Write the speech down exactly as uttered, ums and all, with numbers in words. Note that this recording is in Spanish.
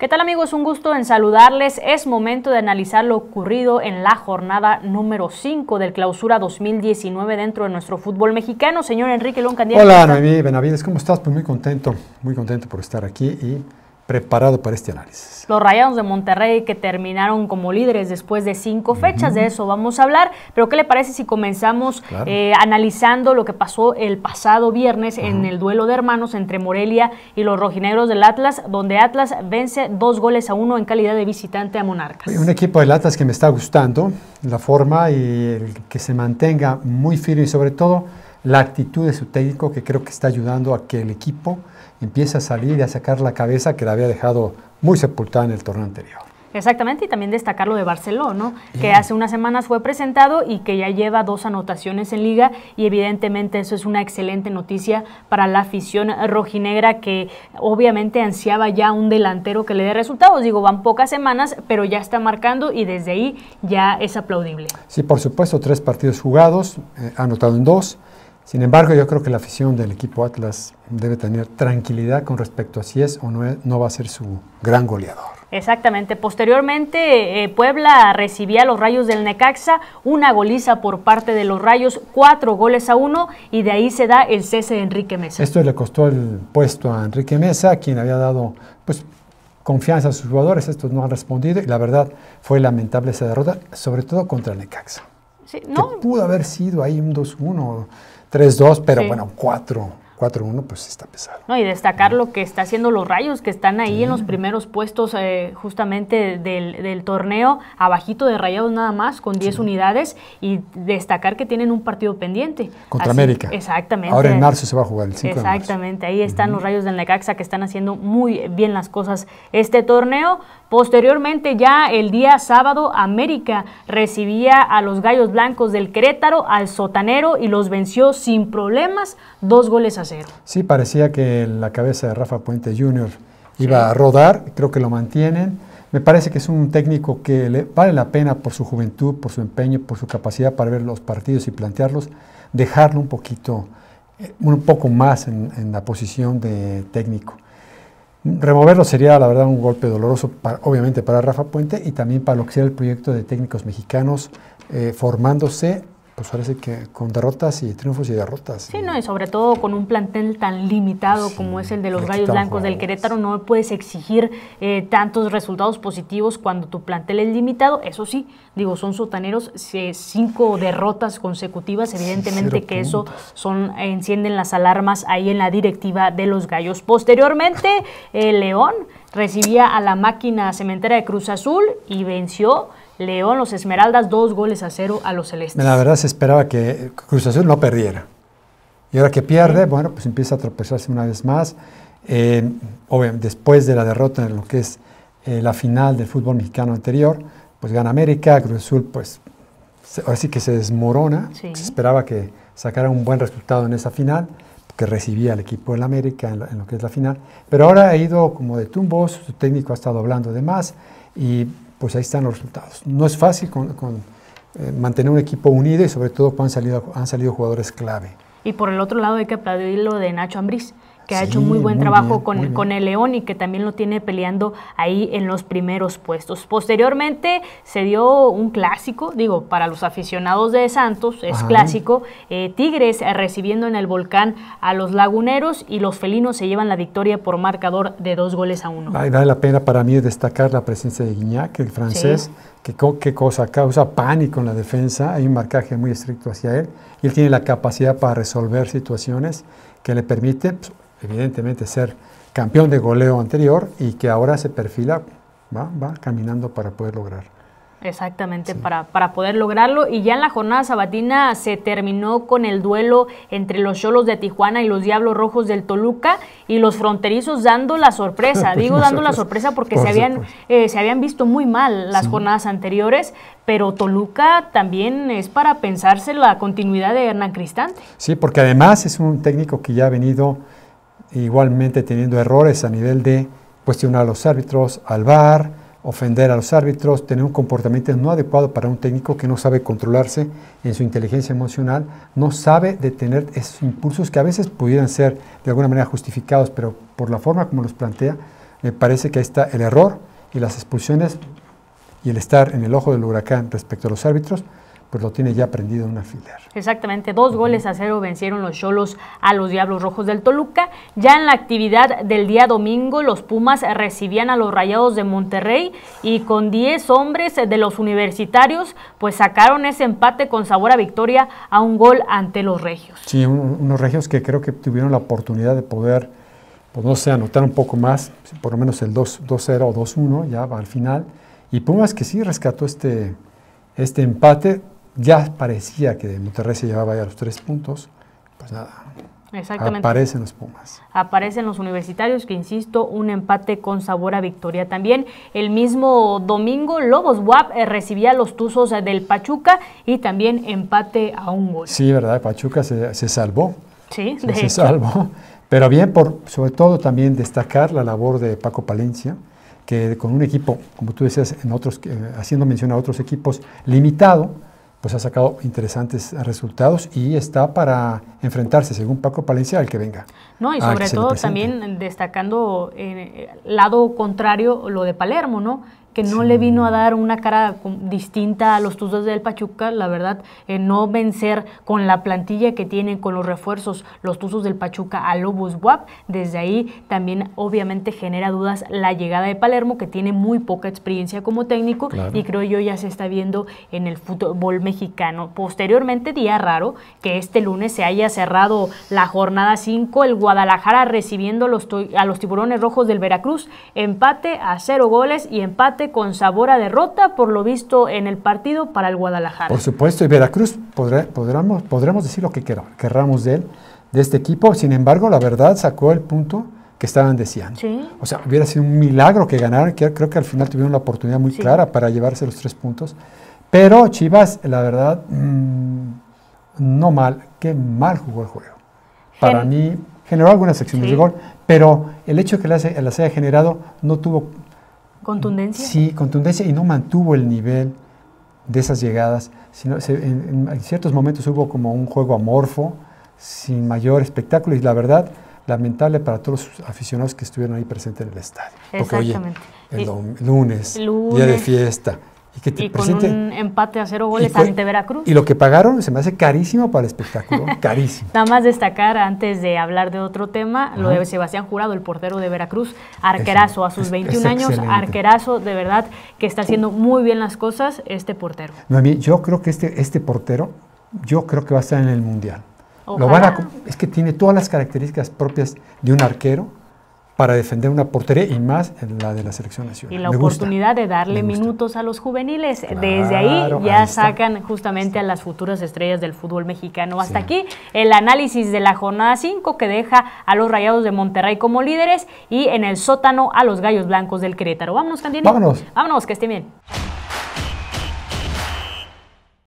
¿Qué tal, amigos? Un gusto en saludarles. Es momento de analizar lo ocurrido en la jornada número cinco del Clausura dos mil diecinueve dentro de nuestro fútbol mexicano. Señor Enrique León Candiano. Hola, Noemí Benavides, ¿cómo estás? Pues muy contento, muy contento por estar aquí y preparado para este análisis. Los Rayados de Monterrey, que terminaron como líderes después de cinco fechas, uh-huh. de eso vamos a hablar, pero ¿qué le parece si comenzamos claro. eh, analizando lo que pasó el pasado viernes uh-huh. en el duelo de hermanos entre Morelia y los rojinegros del Atlas, donde Atlas vence dos goles a uno en calidad de visitante a Monarcas? Un equipo del Atlas que me está gustando, la forma y el que se mantenga muy firme y sobre todo la actitud de su técnico, que creo que está ayudando a que el equipo empiece a salir y a sacar la cabeza que la había dejado muy sepultada en el torneo anterior. Exactamente, y también destacar lo de Barceló, ¿no? Que hace unas semanas fue presentado y que ya lleva dos anotaciones en liga, y evidentemente eso es una excelente noticia para la afición rojinegra, que obviamente ansiaba ya un delantero que le dé resultados. Digo, van pocas semanas, pero ya está marcando y desde ahí ya es aplaudible. Sí, por supuesto, tres partidos jugados, eh, ha anotado en dos. Sin embargo, yo creo que la afición del equipo Atlas debe tener tranquilidad con respecto a si es o no, es, no va a ser su gran goleador. Exactamente. Posteriormente, eh, Puebla recibía a los Rayos del Necaxa, una goliza por parte de los Rayos, cuatro goles a uno, y de ahí se da el cese de Enrique Mesa. Esto le costó el puesto a Enrique Mesa, quien había dado pues confianza a sus jugadores. Estos no han respondido y la verdad fue lamentable esa derrota, sobre todo contra el Necaxa. Sí, ¿no? Que pudo haber sido ahí un dos uno, tres dos, pero sí. bueno, cuatro uno, pues está pesado. No, y destacar lo que está haciendo los Rayos, que están ahí sí. en los primeros puestos eh, justamente del, del torneo, abajito de Rayados nada más, con diez sí. unidades, y destacar que tienen un partido pendiente. Contra Así, América. Exactamente. Ahora en marzo se va a jugar el cinco de marzo. Exactamente, ahí están uh-huh. los Rayos del Necaxa, que están haciendo muy bien las cosas este torneo. Posteriormente, ya el día sábado, América recibía a los Gallos Blancos del Querétaro, al Sotanero, y los venció sin problemas, dos goles a cero. Sí, parecía que la cabeza de Rafa Puente junior iba sí. a rodar, creo que lo mantienen. Me parece que es un técnico que le vale la pena por su juventud, por su empeño, por su capacidad para ver los partidos y plantearlos, dejarlo un poquito, un poco más en, en la posición de técnico. Removerlo sería, la verdad, un golpe doloroso, para, obviamente, para Rafa Puente y también para lo que sea el proyecto de técnicos mexicanos eh, formándose, pues parece que con derrotas y triunfos y derrotas. Sí, no, y sobre todo con un plantel tan limitado sí, como es el de los Gallos Blancos del Querétaro, no puedes exigir eh, tantos resultados positivos cuando tu plantel es limitado. Eso sí, digo, son sotaneros, eh, cinco derrotas consecutivas, evidentemente sí, que puntos. Eso son, eh, encienden las alarmas ahí en la directiva de los Gallos. Posteriormente, eh, León recibía a la máquina cementera de Cruz Azul y venció León, los Esmeraldas, dos goles a cero a los celestes. La verdad se esperaba que Cruz Azul no perdiera. Y ahora que pierde, bueno, pues empieza a tropezarse una vez más. Eh, obviamente, después de la derrota en lo que es eh, la final del fútbol mexicano anterior, pues gana América, Cruz Azul, pues ahora sí que se desmorona. Sí. Se esperaba que sacara un buen resultado en esa final, que recibía al equipo del América en, la, en lo que es la final. Pero ahora ha ido como de tumbos, su técnico ha estado hablando de más y pues ahí están los resultados. No es fácil con, con, eh, mantener un equipo unido y sobre todo cuando han salido, han salido jugadores clave. Y por el otro lado hay que aplaudir lo de Nacho Ambriz, que sí, ha hecho muy buen muy trabajo bien, con, con el León y que también lo tiene peleando ahí en los primeros puestos. Posteriormente se dio un clásico, digo, para los aficionados de Santos, es Ajá. clásico, eh, Tigres eh, recibiendo en el Volcán a los Laguneros, y los felinos se llevan la victoria por marcador de dos goles a uno. Ay, vale la pena para mí destacar la presencia de Guignac, el francés, sí. que qué cosa, causa pánico en la defensa, hay un marcaje muy estricto hacia él, y él tiene la capacidad para resolver situaciones que le permite, pues, evidentemente, ser campeón de goleo anterior y que ahora se perfila, va, va caminando para poder lograr. Exactamente, sí. para, para poder lograrlo. Y ya en la jornada sabatina se terminó con el duelo entre los Xolos de Tijuana y los Diablos Rojos del Toluca, y los fronterizos dando la sorpresa. Digo dando sorpresa. la sorpresa porque se habían, eh, se habían visto muy mal las sí. jornadas anteriores, pero Toluca también es para pensarse la continuidad de Hernán Cristante. Sí, porque además es un técnico que ya ha venido igualmente teniendo errores a nivel de cuestionar a los árbitros, al V A R, ofender a los árbitros, tener un comportamiento no adecuado para un técnico que no sabe controlarse en su inteligencia emocional, no sabe detener esos impulsos que a veces pudieran ser de alguna manera justificados, pero por la forma como los plantea, me parece que ahí está el error y las expulsiones y el estar en el ojo del huracán respecto a los árbitros, pues lo tiene ya prendido en un alfiler. Exactamente, dos goles a cero vencieron los Xolos a los Diablos Rojos del Toluca. Ya en la actividad del día domingo, los Pumas recibían a los Rayados de Monterrey y con diez hombres de los universitarios, pues sacaron ese empate con sabor a victoria a un gol ante los Regios. Sí, un, unos Regios que creo que tuvieron la oportunidad de poder, pues no sé, anotar un poco más, por lo menos el dos cero o dos uno, ya va al final. Y Pumas que sí rescató este, este empate. Ya parecía que Monterrey se llevaba ya los tres puntos, pues nada, Exactamente. Aparecen los Pumas. Aparecen los universitarios, que insisto, un empate con sabor a victoria. También el mismo domingo, Lobos W A P eh, recibía a los Tuzos eh, del Pachuca y también empate a un gol. Sí, verdad, Pachuca se, se salvó. Sí, se, de se hecho. salvó. Pero bien, por sobre todo también destacar la labor de Paco Palencia, que con un equipo, como tú decías, en otros, eh, haciendo mención a otros equipos, limitado, pues ha sacado interesantes resultados y está para enfrentarse, según Paco Palencia, al que venga. No, y sobre todo también destacando el eh, lado contrario lo de Palermo, ¿no? Que no sí. le vino a dar una cara distinta a los Tuzos del Pachuca, la verdad, eh, no vencer con la plantilla que tienen, con los refuerzos, los Tuzos del Pachuca a Lobos W A P, desde ahí también obviamente genera dudas la llegada de Palermo, que tiene muy poca experiencia como técnico, claro. y creo yo ya se está viendo en el fútbol mexicano. Posteriormente, día raro, que este lunes se haya cerrado la jornada cinco, el Guadalajara recibiendo los a los Tiburones Rojos del Veracruz, empate a cero goles y empate con sabor a derrota, por lo visto en el partido para el Guadalajara. Por supuesto, y Veracruz podrá, podremos, podremos decir lo que querramos de él, de este equipo, sin embargo, la verdad sacó el punto que estaban deseando. Sí. O sea, hubiera sido un milagro que ganaran, que creo que al final tuvieron la oportunidad muy sí. clara para llevarse los tres puntos, pero Chivas, la verdad, mmm, no mal, qué mal jugó el juego. Para Gen mí, generó algunas secciones sí. de gol, pero el hecho de que las, las haya generado no tuvo... ¿Contundencia? Sí, contundencia y no mantuvo el nivel de esas llegadas. Sino, se, en, en ciertos momentos hubo como un juego amorfo, sin mayor espectáculo y la verdad, lamentable para todos los aficionados que estuvieron ahí presentes en el estadio. Porque oye, el y, lunes, lunes, día de fiesta. Y, que te y presente, con un empate a cero goles ante Veracruz. Y lo que pagaron se me hace carísimo para el espectáculo, carísimo. Nada más destacar, antes de hablar de otro tema, Ajá. lo de Sebastián Jurado, el portero de Veracruz, arquerazo a sus veintiún años, excelente. arquerazo, de verdad, que está haciendo muy bien las cosas este portero. No, a mí, yo creo que este, este portero, yo creo que va a estar en el Mundial. Lo van a, es que tiene todas las características propias de un arquero para defender una portería y más en la de la selección nacional. Y la me oportunidad gusta, de darle minutos a los juveniles. Claro, Desde ahí ya ahí sacan justamente a las futuras estrellas del fútbol mexicano. Hasta sí. aquí el análisis de la jornada cinco, que deja a los Rayados de Monterrey como líderes y en el sótano a los Gallos Blancos del Querétaro. Vámonos, Candiani. Vámonos. Vámonos, que estén bien.